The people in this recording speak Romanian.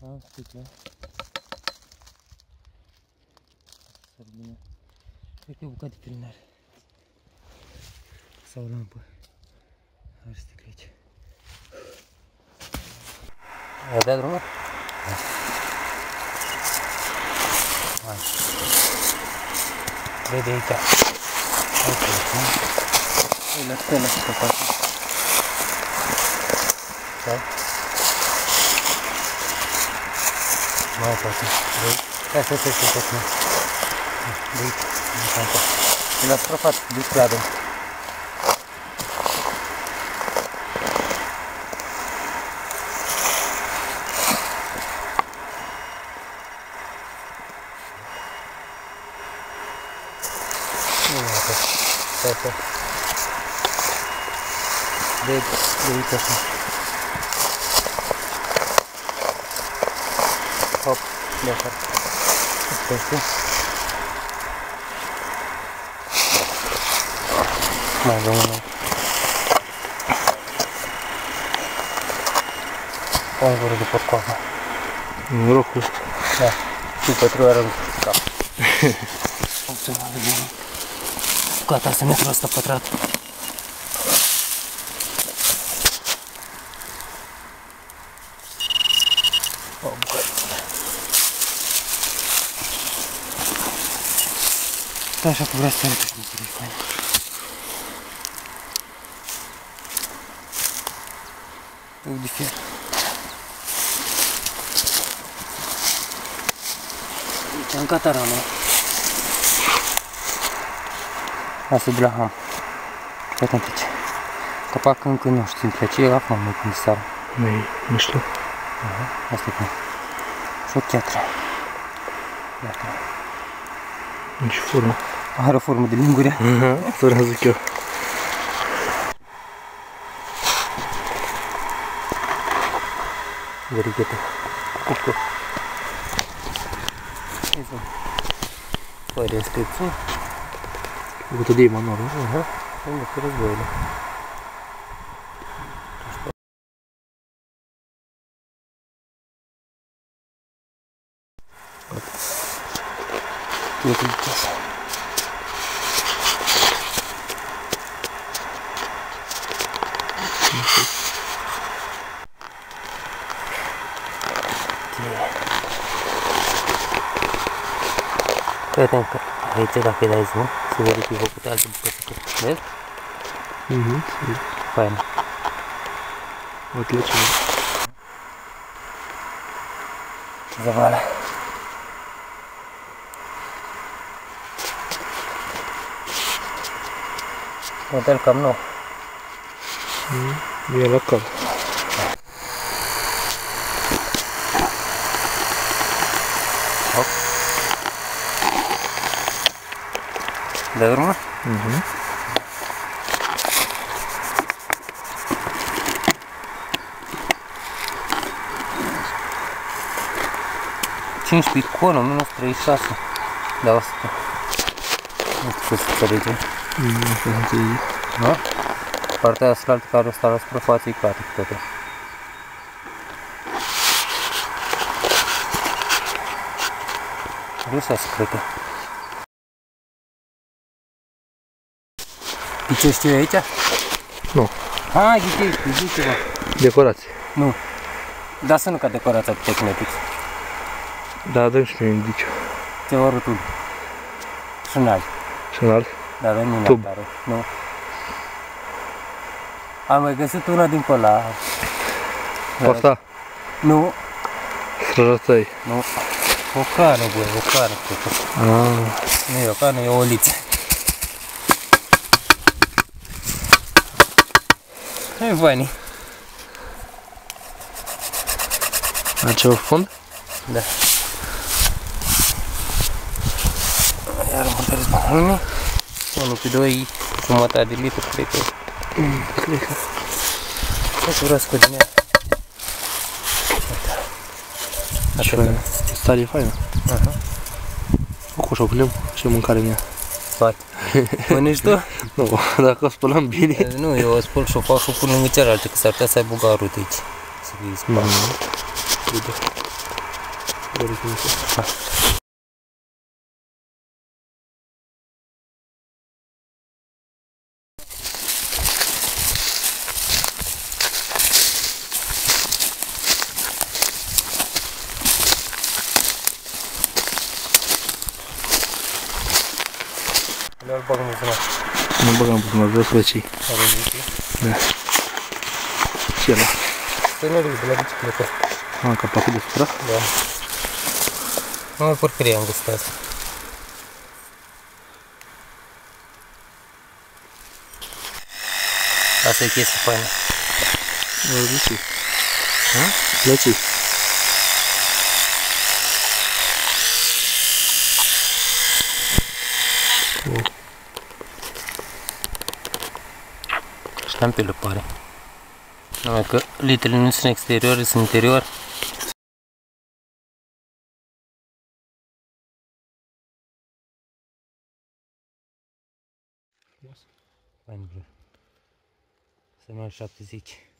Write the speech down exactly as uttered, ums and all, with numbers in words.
Am sticlă. Sărbine. Cred că e o bucată de felinar. Sau o lampă. Are sticlă aici. Ai dat drumul? Da. Așa. Vede aici. Uite, la stela și copaci. Stai. Mai poate. Vei? Hai să se știu tot. Vei? E la strofat, de scladă. Stai, stai. De, de aici așa. Hop, de așa. Stai, stai. Mai avem unul. O în gură de porcoană. Norocul. Da. Și pătrioară în cap. Funcțională de bine. Gata, să metrul ăsta pătrat. O bucătă. Stai așa cu brațele pe șnicuri, e fain. Ui de fier. Aici am catarama. Asta de la ham. Uite aici. Capac încă nu știu între ce e la ham, nu când seara. Nu-i mișto. Asta e cum. Și o cheatră. Iată. Nici formă. Are o formă de lingure. Asta vreau zic eu. Verighete. Cucă. Fără inscripții. Făcută de manual, nu? Aha. Unde cu războiile. Uite aici așa. Uite că aici dacă îi dai zoom, se vede că e făcută altă bucățică. Vezi? Mhm, fain. Отлично. Заваля. Model cam nou. Mm, e local. Hop. De urmă? Mhm. cincisprezece iconă, minus treizeci și șase. Da, o sută. Nu știu ce să înțelegem. Nu știu să înțelegem. Nu? Partea asta care stă la suprafață e plată cu totul. Rusia secretă. De ce știu aici? Nu. Hai, ghicei, ghicei ceva. Decorație. Nu. Dar să nu ca decorația pe Tecnetics. Da, dăm și mie un ghiciu. Ceva rotul. Și înalt. Și înalt? Da, dar nu Tub. tare. Nu. Am mai găsit una din pe ăla. Asta? Nu. Străjățăi. Nu. O cană, băi, o cană, cred că. Ah. Nu e o cană, e o oliță. Hai, bani. A ceva fund? Da. Iar motorez banului. unu pe doi, jumătate de litru, cred că. Mm, cred că. Hai să vreau să scot din ea. Și faină. Stare e faină. Aha. O cu șoculem și mâncare în ea. Poate. Mănânci tu? Nu, dacă o spălăm bine. Nu, eu o spăl și o fac și o pun lângă cealaltă, că s-ar putea să aibă garut aici. Să fie spart. Mm-hmm. Le-al bag în buzunar. Nu băgam în buzunar, vreau să văd ce-i. Are zice. Da. Ce-i ăla? Sănării de la bicicletă. Ah, capacul de supra? Da. Numai porcărie am găsit azi. Asta e chestie faină. De ce? De ce? Ștampelul pare. Numai că litrele nu sunt în exterior, sunt în interior. Fain, bro. Să mai șapte zece.